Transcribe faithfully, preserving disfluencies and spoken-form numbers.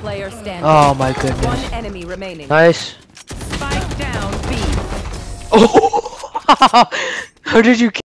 player standing. Oh my goodness. One enemy remaining. Nice. Spike down B. Oh! How did you